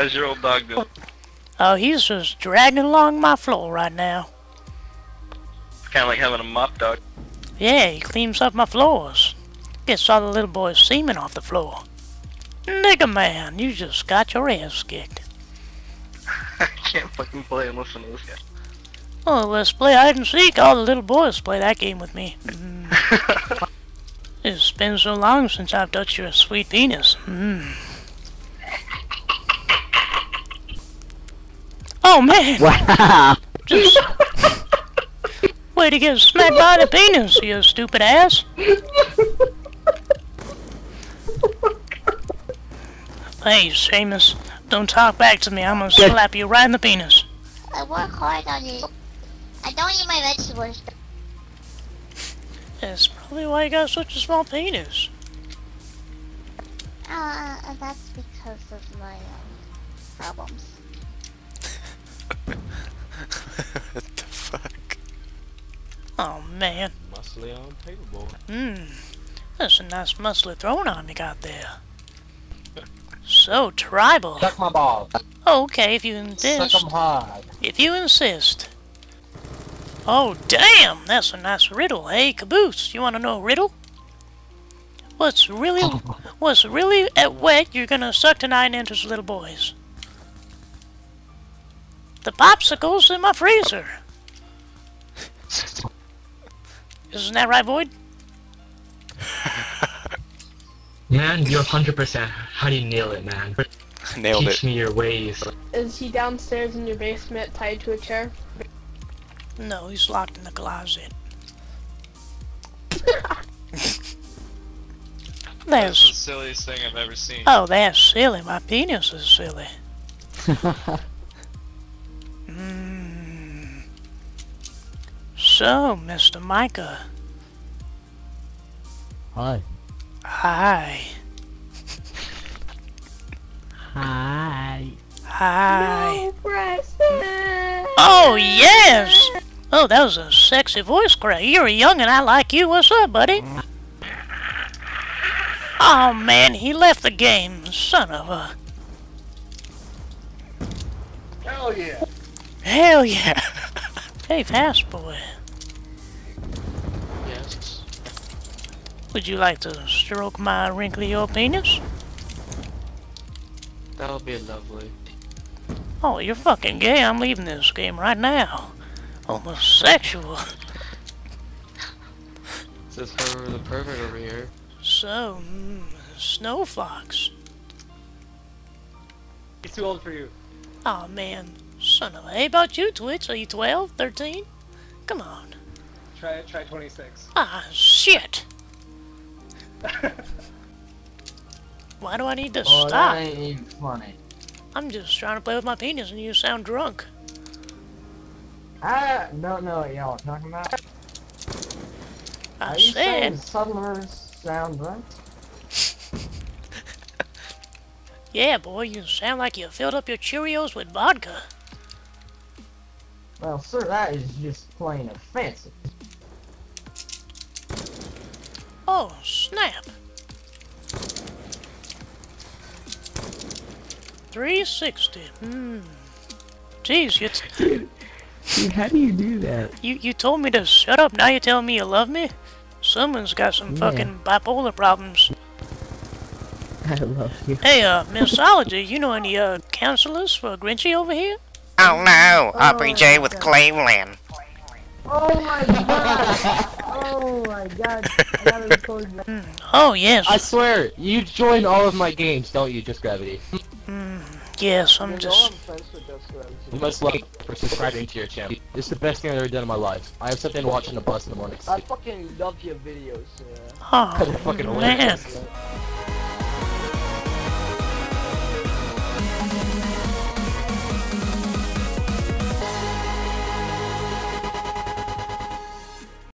How's your old dog doing? Oh, he's just dragging along my floor right now. It's kind of like having a mop dog. Yeah, he cleans up my floors. Gets all the little boys' semen off the floor. Nigga man, you just got your ass kicked. I can't fucking play and listen to this guy. Oh, let's play hide and seek. All the little boys play that game with me. It's been so long since I've touched your sweet penis. Oh man! Wow! Just way to get smacked by the penis, you stupid ass! Hey, Seamus, don't talk back to me. I'm gonna slap you right in the penis. I work hard on it. I don't eat my vegetables. That's probably why you got such a small penis. That's because of my problems. What the fuck? Oh man. Muscly on paperboard. That's a nice muscly throwing arm you got there. So tribal. Suck my balls. Okay, if you insist. Suck 'em hard. If you insist. Oh damn, that's a nice riddle. Hey Caboose, you wanna know a riddle? What's really wet you're gonna suck tonight and enters little boys? The popsicles in my freezer. Isn't that right, Void? Man, you're 100%. How do you nail it, man? Nailed Teach it. me your ways. Is he downstairs in your basement tied to a chair? No, he's locked in the closet. That's the silliest thing I've ever seen. Oh, that's silly. My penis is silly. So, Mr. Micah. Hi. Hi. Hi. Hi. No breast. Oh, yes! Oh, that was a sexy voice crack. You're young and I like you. What's up, buddy? Oh, man, he left the game. Son of a... Hell yeah. Hell yeah. Hey, fast boy. Yes. Would you like to stroke my wrinkly old penis? That'll be lovely. Oh, you're fucking gay. I'm leaving this game right now. Homosexual. This is her, the pervert over here. So, Snowfox. He's too old for you. Oh man, son of a... Hey, about you, Twitch? Are you 12, 13? Come on. Try 26. Ah, shit. Why do I need to Oh, stop? that ain't even funny. I'm just trying to play with my penis and you sound drunk. I don't know what y'all are talking about. I Are you saying said... subtlers sound right? Yeah, boy, you sound like you filled up your Cheerios with vodka. Well, sir, that is just plain offensive. Oh, snap. 360. Jeez, Dude, how do you do that? you told me to shut up, now you're telling me you love me? Someone's got some fucking bipolar problems. I love you. Hey, Mixology, you know any, counselors for Grinchy over here? Oh no, RPJ with Cleveland. Oh my god! Oh my god! I gotta record that. Oh, yes. I swear, you join all of my games, don't you, Just Gravity? Yes, I'm just... You must like for subscribing to your channel. It's the best thing I've ever done in my life. I have something to watch on the bus in the morning. I fucking love your videos. Oh, Fucking man. hilarious.